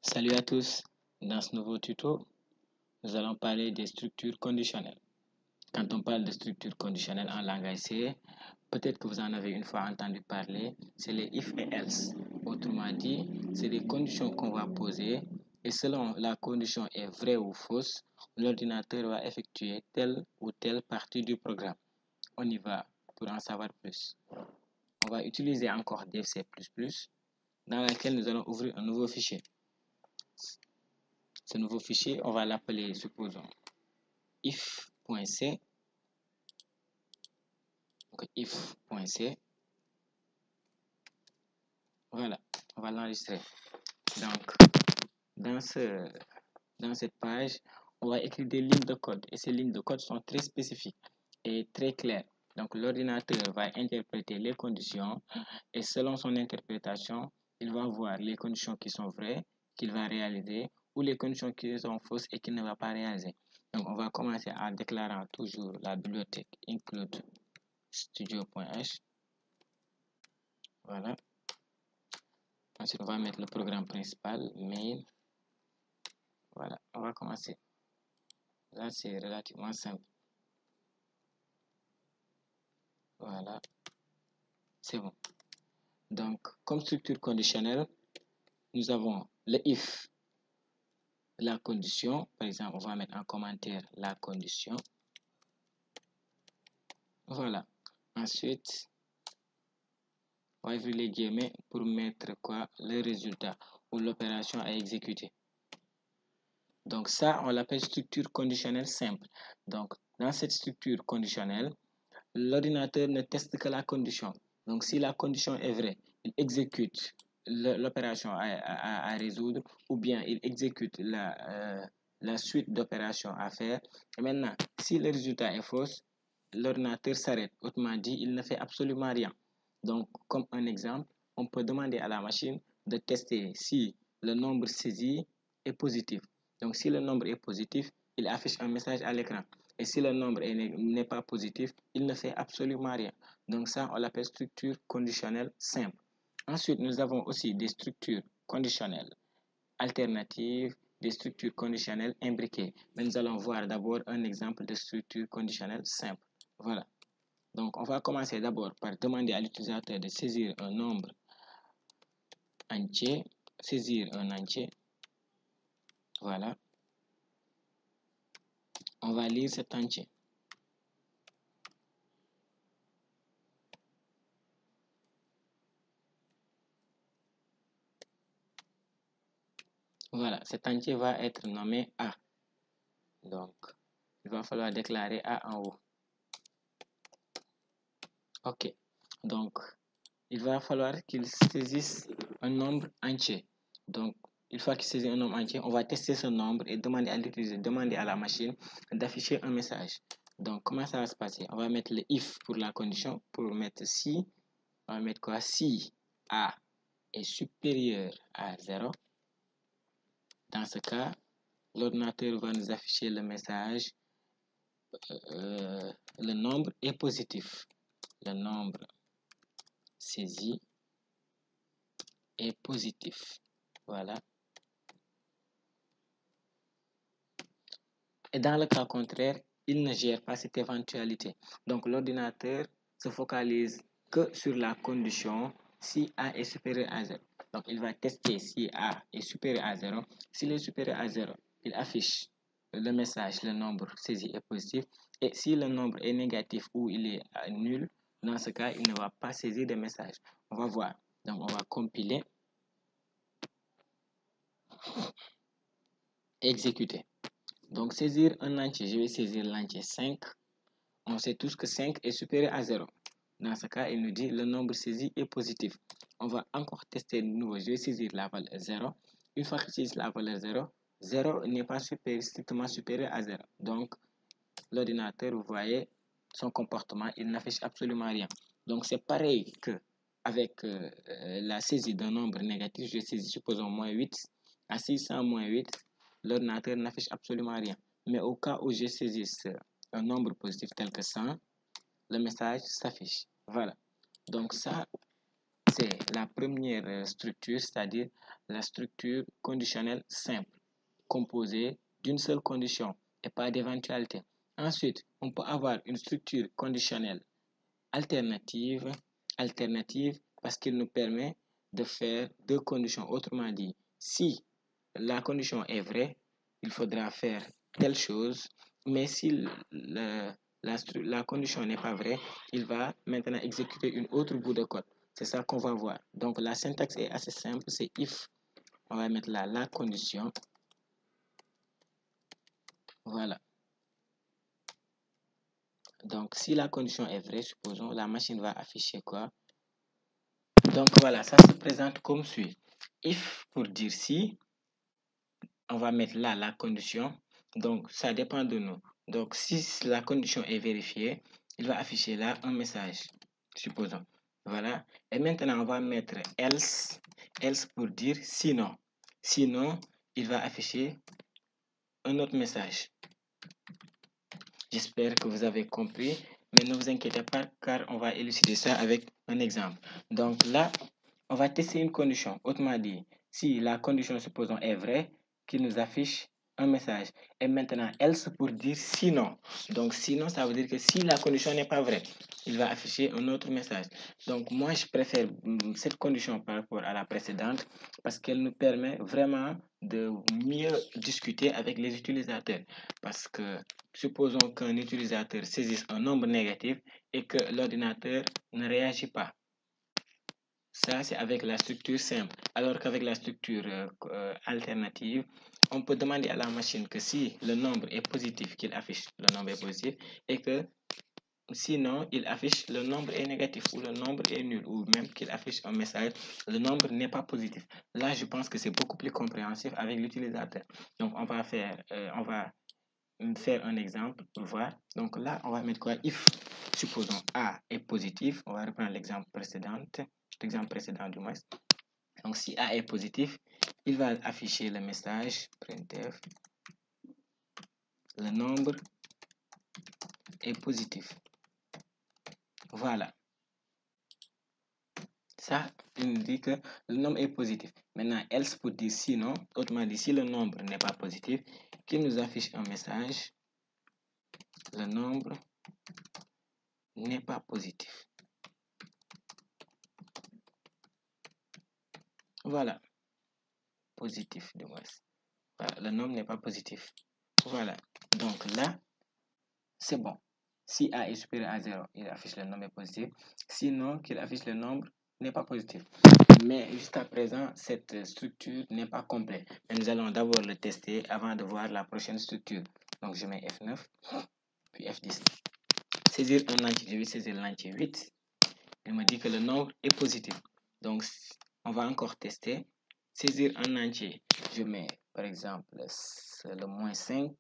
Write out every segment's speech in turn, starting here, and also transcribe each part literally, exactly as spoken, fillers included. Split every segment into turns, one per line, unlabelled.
Salut à tous, dans ce nouveau tuto, nous allons parler des structures conditionnelles. Quand on parle de structures conditionnelles en langage C, peut-être que vous en avez une fois entendu parler, c'est les if et else. Autrement dit, c'est des conditions qu'on va poser et selon la condition est vraie ou fausse, l'ordinateur va effectuer telle ou telle partie du programme. On y va pour en savoir plus. On va utiliser encore dev C plus plus, dans laquelle nous allons ouvrir un nouveau fichier. Ce nouveau fichier, on va l'appeler, supposons, if.c. Donc, if.c. Voilà, on va l'enregistrer. Donc, dans, ce, dans cette page, on va écrire des lignes de code. Et ces lignes de code sont très spécifiques et très claires. Donc, l'ordinateur va interpréter les conditions et selon son interprétation, il va voir les conditions qui sont vraies, qu'il va réaliser, ou les conditions qui sont fausses et qu'il ne va pas réaliser. Donc, on va commencer en déclarant toujours la bibliothèque include studio.h. Voilà. Ensuite, on va mettre le programme principal, main. Voilà, on va commencer. Là, c'est relativement simple. Voilà, c'est bon. Donc, comme structure conditionnelle, nous avons le if, la condition. Par exemple, on va mettre en commentaire la condition. Voilà. Ensuite, on va ouvrir les guillemets pour mettre quoi? Le résultat ou l'opération à exécuter. Donc ça, on l'appelle structure conditionnelle simple. Donc, dans cette structure conditionnelle, l'ordinateur ne teste que la condition. Donc, si la condition est vraie, il exécute l'opération à, à, à résoudre ou bien il exécute la, euh, la suite d'opérations à faire. Et maintenant, si le résultat est faux, l'ordinateur s'arrête. Autrement dit, il ne fait absolument rien. Donc, comme un exemple, on peut demander à la machine de tester si le nombre saisi est positif. Donc, si le nombre est positif, il affiche un message à l'écran. Et si le nombre n'est pas positif, il ne fait absolument rien. Donc ça, on l'appelle structure conditionnelle simple. Ensuite, nous avons aussi des structures conditionnelles alternatives, des structures conditionnelles imbriquées. Mais nous allons voir d'abord un exemple de structure conditionnelle simple. Voilà. Donc, on va commencer d'abord par demander à l'utilisateur de saisir un nombre entier. Saisir un entier. Voilà. On va lire cet entier. Voilà, cet entier va être nommé A. Donc, il va falloir déclarer A en haut. Ok. Donc, il va falloir qu'il saisisse un nombre entier. Donc, une fois qu'il saisit un nombre entier, on va tester ce nombre et demander à l'utilisateur, demander à la machine d'afficher un message. Donc, comment ça va se passer? On va mettre le if pour la condition. Pour mettre si, on va mettre quoi? Si A est supérieur à zéro. Dans ce cas, l'ordinateur va nous afficher le message euh, le nombre est positif. Le nombre saisi est positif. Voilà. Et dans le cas contraire, il ne gère pas cette éventualité. Donc, l'ordinateur se focalise que sur la condition si A est supérieur à zéro. Donc, il va tester si A est supérieur à zéro. S'il est supérieur à zéro, il affiche le message, le nombre saisi est positif. Et si le nombre est négatif ou il est nul, dans ce cas, il ne va pas saisir de message. On va voir. Donc, on va compiler. Exécuter. Donc, saisir un entier. Je vais saisir l'entier cinq. On sait tous que cinq est supérieur à zéro. Dans ce cas, il nous dit le nombre saisi est positif. On va encore tester de nouveau. Je vais saisir la valeur zéro. Une fois que je saisis la valeur zéro, zéro n'est pas supérieur, strictement supérieur à zéro. Donc, l'ordinateur, vous voyez, son comportement, il n'affiche absolument rien. Donc, c'est pareil que avec euh, la saisie d'un nombre négatif. Je saisis, supposons, moins huit. À six cents moins huit, l'ordinateur n'affiche absolument rien. Mais au cas où je saisisse un nombre positif tel que cent, le message s'affiche. Voilà. Donc ça, c'est la première structure, c'est-à-dire la structure conditionnelle simple, composée d'une seule condition et pas d'éventualité. Ensuite, on peut avoir une structure conditionnelle alternative, alternative parce qu'elle nous permet de faire deux conditions. Autrement dit, si la condition est vraie, il faudra faire telle chose, mais si le, le, la, la condition n'est pas vraie, il va maintenant exécuter une autre bout de code. C'est ça qu'on va voir. Donc la syntaxe est assez simple, c'est if. On va mettre là la condition. Voilà. Donc si la condition est vraie, supposons, la machine va afficher quoi? Donc voilà, ça se présente comme suit. If pour dire si, on va mettre là la condition. Donc ça dépend de nous. Donc si la condition est vérifiée, il va afficher là un message, supposons. Voilà. Et maintenant on va mettre else, else pour dire sinon. Sinon, il va afficher un autre message. J'espère que vous avez compris, mais ne vous inquiétez pas car on va élucider ça avec un exemple. Donc là, on va tester une condition. Autrement dit, si la condition, supposons, est vraie, qu'il nous affiche un message. Et maintenant, else pour dire sinon. Donc sinon, ça veut dire que si la condition n'est pas vraie, il va afficher un autre message. Donc moi, je préfère cette condition par rapport à la précédente parce qu'elle nous permet vraiment de mieux discuter avec les utilisateurs. Parce que supposons qu'un utilisateur saisisse un nombre négatif et que l'ordinateur ne réagit pas. Ça, c'est avec la structure simple. Alors qu'avec la structure euh, alternative, on peut demander à la machine que si le nombre est positif, qu'il affiche le nombre est positif, et que sinon, il affiche le nombre est négatif ou le nombre est nul, ou même qu'il affiche un message, le nombre n'est pas positif. Là, je pense que c'est beaucoup plus compréhensif avec l'utilisateur. Donc, on va faire, euh, on va faire un exemple pour voir. Donc là, on va mettre quoi? If, supposons A est positif, on va reprendre l'exemple précédent, l'exemple précédent du moins. Donc si A est positif, il va afficher le message printf, le nombre est positif. Voilà. Ça, il nous dit que le nombre est positif. Maintenant, else pour dire sinon, autrement dit, si le nombre n'est pas positif, qu'il nous affiche un message, le nombre n'est pas positif. Voilà. Positif de moins. Voilà, le nombre n'est pas positif. Voilà. Donc là, c'est bon. Si A est supérieur à zéro, il affiche le nombre positif. Sinon, qu'il affiche le nombre n'est pas positif. Mais jusqu'à présent, cette structure n'est pas complète. Mais nous allons d'abord le tester avant de voir la prochaine structure. Donc, je mets F neuf, puis F dix. Saisir un entier, je vais saisir l'entier huit. Il me dit que le nombre est positif. Donc, on va encore tester. Saisir un entier, je mets par exemple le moins cinq.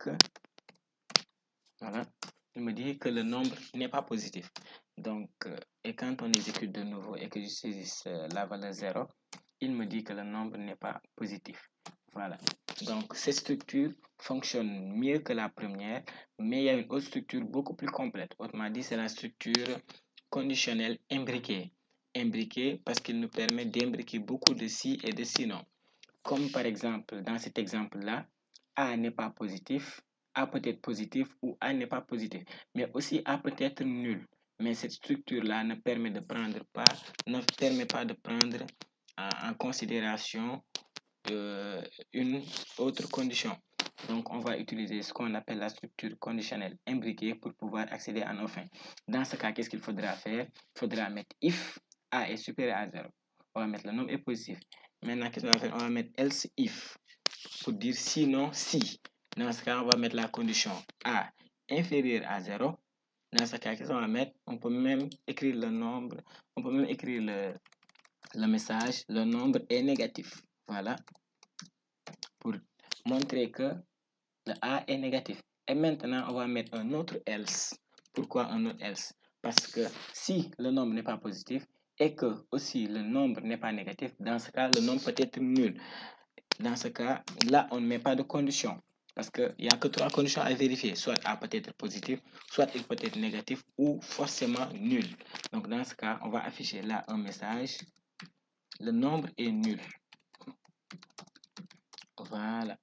Voilà. Il me dit que le nombre n'est pas positif. Donc, euh, et quand on exécute de nouveau et que je saisis euh, la valeur zéro, il me dit que le nombre n'est pas positif. Voilà. Donc, cette structure fonctionne mieux que la première, mais il y a une autre structure beaucoup plus complète. Autrement dit, c'est la structure conditionnelle imbriquée. Imbriquée parce qu'il nous permet d'imbriquer beaucoup de si et de sinon. Comme par exemple, dans cet exemple-là, A n'est pas positif, A peut être positif ou A n'est pas positif. Mais aussi A peut être nul. Mais cette structure-là ne permet de prendre pas, ne permet pas de prendre en, en considération euh, une autre condition. Donc, on va utiliser ce qu'on appelle la structure conditionnelle imbriquée pour pouvoir accéder à nos fins. Dans ce cas, qu'est-ce qu'il faudra faire? Il faudra mettre if A est supérieur à zéro. On va mettre le nombre est positif. Maintenant, qu'est-ce qu'on va faire? On va mettre else if pour dire sinon si. Dans ce cas, on va mettre la condition A inférieure à zéro. Dans ce cas, qu'est-ce qu'on va mettre? On peut même écrire le nombre, on peut même écrire le, le message, le nombre est négatif. Voilà. Pour montrer que le A est négatif. Et maintenant, on va mettre un autre else. Pourquoi un autre else? Parce que si le nombre n'est pas positif et que aussi le nombre n'est pas négatif, dans ce cas, le nombre peut être nul. Dans ce cas, là, on ne met pas de condition. Parce qu'il n'y a que trois conditions à vérifier. Soit A peut être positif, soit il peut être négatif ou forcément nul. Donc, dans ce cas, on va afficher là un message. le nombre est nul. Voilà.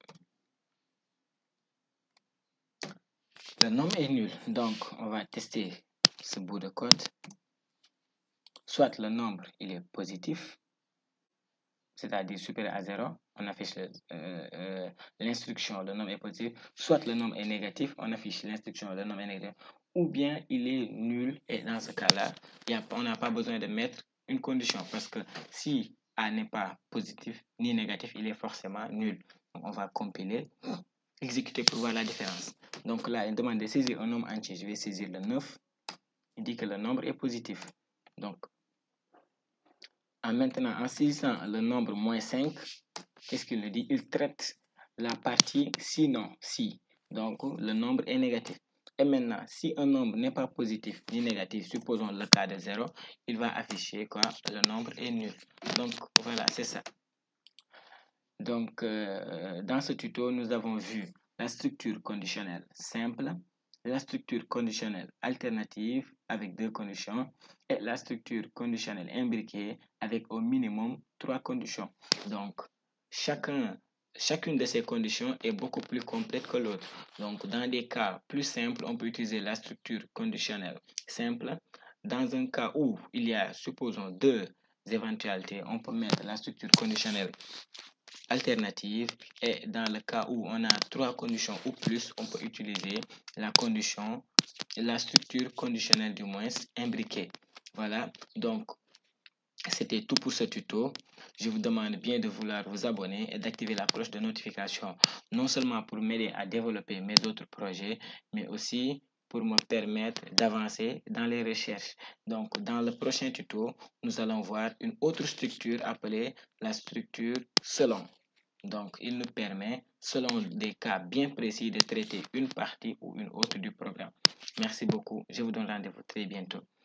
Le nombre est nul. Donc, on va tester ce bout de code. Soit le nombre, il est positif, c'est-à-dire supérieur à zéro, on affiche l'instruction, le, euh, euh, le nombre est positif. Soit le nombre est négatif, on affiche l'instruction, le nombre est négatif. Ou bien il est nul, et dans ce cas-là, on n'a pas besoin de mettre une condition, parce que si A n'est pas positif ni négatif, il est forcément nul. Donc, on va compiler, exécuter pour voir la différence. Donc là, il demande de saisir un nombre entier. Je vais saisir le neuf. Il dit que le nombre est positif. Donc, en maintenant, en saisissant le nombre moins cinq, qu'est-ce qu'il nous dit? Il traite la partie sinon, si. Donc, le nombre est négatif. Et maintenant, si un nombre n'est pas positif ni négatif, supposons le cas de zéro, il va afficher quoi? Le nombre est nul. Donc, voilà, c'est ça. Donc, euh, dans ce tuto, nous avons vu la structure conditionnelle simple, la structure conditionnelle alternative avec deux conditions et la structure conditionnelle imbriquée avec au minimum trois conditions. Donc, chacun, chacune de ces conditions est beaucoup plus complète que l'autre. Donc, dans des cas plus simples, on peut utiliser la structure conditionnelle simple. Dans un cas où il y a, supposons, deux éventualités, on peut mettre la structure conditionnelle alternative, et dans le cas où on a trois conditions ou plus, on peut utiliser la condition, la structure conditionnelle du moins imbriquée. Voilà, donc c'était tout pour ce tuto. Je vous demande bien de vouloir vous abonner et d'activer la cloche de notification, non seulement pour m'aider à développer mes autres projets, mais aussi pour me permettre d'avancer dans les recherches. Donc, dans le prochain tuto, nous allons voir une autre structure appelée la structure selon. Donc, il nous permet, selon des cas bien précis, de traiter une partie ou une autre du programme. Merci beaucoup. Je vous donne rendez-vous très bientôt.